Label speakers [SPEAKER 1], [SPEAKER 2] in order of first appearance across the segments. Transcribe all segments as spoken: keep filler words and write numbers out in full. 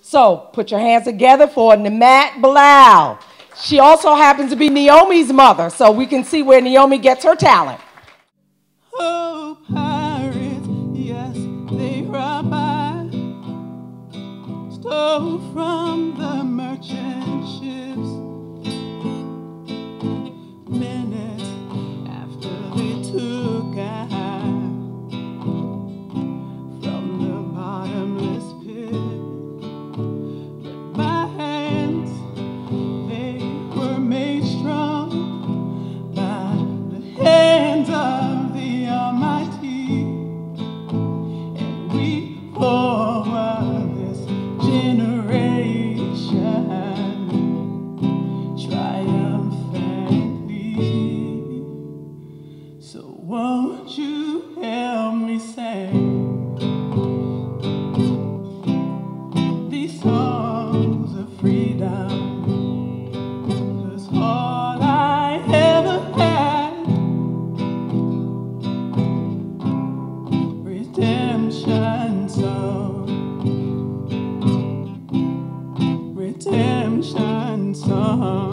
[SPEAKER 1] So put your hands together for Namat Bilal. She also happens to be Naomi's mother, so we can see where Naomi gets her talent.
[SPEAKER 2] Oh, pirates, yes, they rob by, stole from the merchant ships. Minutes after they took I from the bottomless pit, but my hands, they were made strong by the hands of the Almighty, and we forward this generation triumphantly. So won't you help me sing these songs of freedom? 'Cause all I ever had, redemption song, redemption song.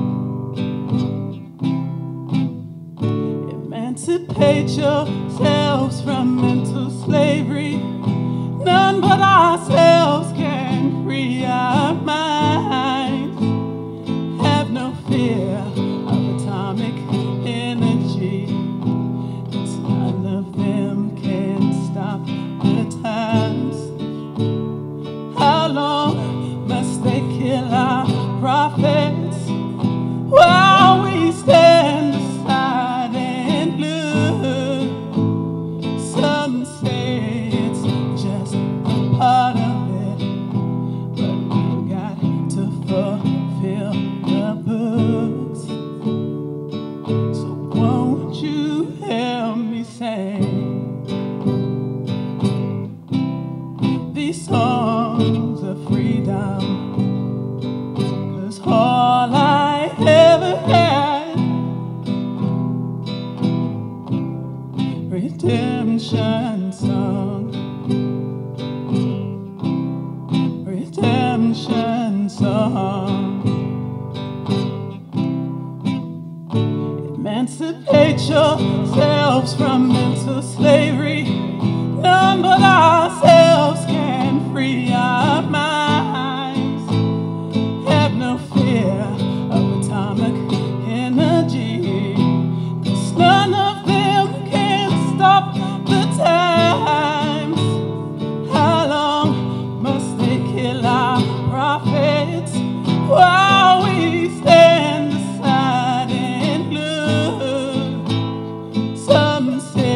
[SPEAKER 2] Emancipate yourselves from mental slavery. None but ourselves can free our minds. Have no fear of atomic energy, 'cause none of them can stop the times. How long must they kill our prophets while we stand aside and look? Some say it's just a part of it, but we've got to fulfill the books. So won't you help me sing these songs of freedom? 'Cause all I ever had, redemption song, redemption song. Emancipate yourselves from mental slavery. None but ourselves can free our minds. Have no fear of atomic energy, 'cause none of them can stop the times. How long must they kill our prophets while we stand aside and look? Some say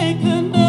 [SPEAKER 2] make a